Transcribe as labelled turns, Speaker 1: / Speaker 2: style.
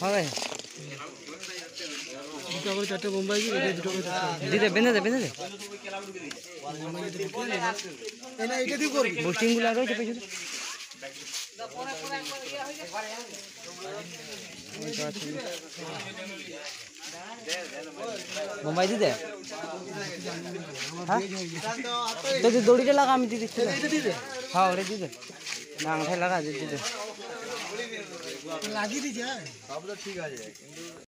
Speaker 1: হবে
Speaker 2: দুটো করে চারটে বোম্বাই দুটো করে
Speaker 1: দিতে বেঁধে দে
Speaker 2: এটা দিয়ে করবি
Speaker 1: বুস্টিংগুলো রয়েছে পেছনে বোম্বাই দিতে হ্যাঁ তুই দড়িটা লাগা আমি দিয়ে দিচ্ছি হ্যাঁ ওরে দিতে না আঙঠায় লাগা দিতে
Speaker 2: লাগিয়ে দিচ্ছে
Speaker 3: সব তো ঠিক আছে কিন্তু